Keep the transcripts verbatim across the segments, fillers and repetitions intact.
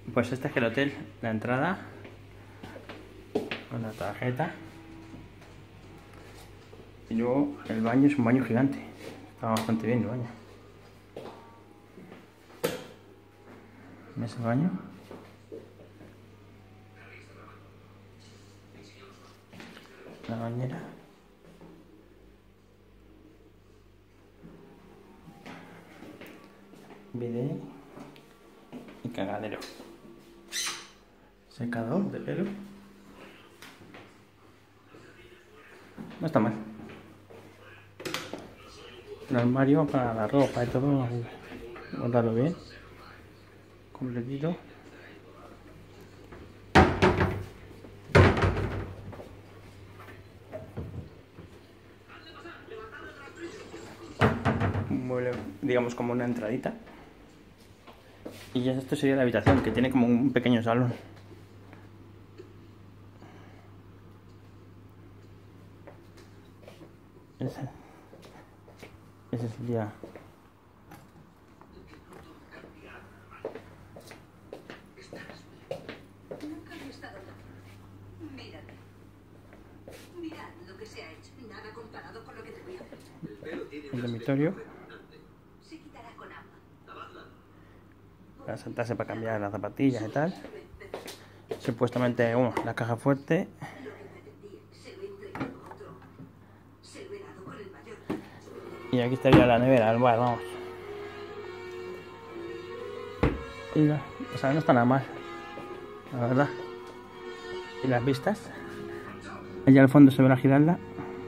Pues este es el hotel, la entrada con la tarjeta. Y luego el baño es un baño gigante. Está bastante bien el baño. ¿Ves el baño? La bañera. Bidet y cagadero. Secador de pelo. No está mal. Un armario para la ropa y todo. Guardarlo bien. Completito. Bueno, digamos como una entradita. Y ya esto sería la habitación, que tiene como un pequeño salón. Ese, ese sería... Nunca he estado tan... Mírate. Mirad lo que se ha hecho. Nada comparado con lo que te voy a hacer. El dormitorio. Se quitará con agua. Para sentarse para cambiar las zapatillas y tal. Supuestamente, bueno, la caja fuerte. Lo que pretendía, se lo he entregado a otro hombre. Se lo he dado con el mayor. Y aquí estaría la nevera, el bar, vamos. Y no, o sea, no está nada mal, la verdad. Y las vistas. Allá al fondo se ve la Giralda.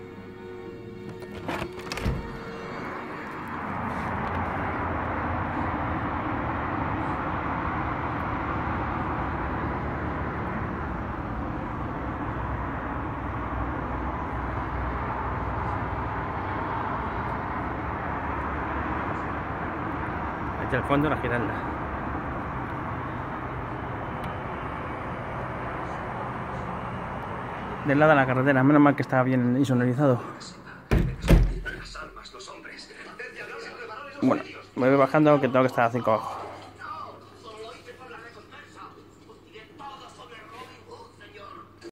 Allá al fondo la Giralda. Del lado de la carretera, menos mal que estaba bien insonorizado. Bueno, me voy bajando que tengo que estar a cinco abajo.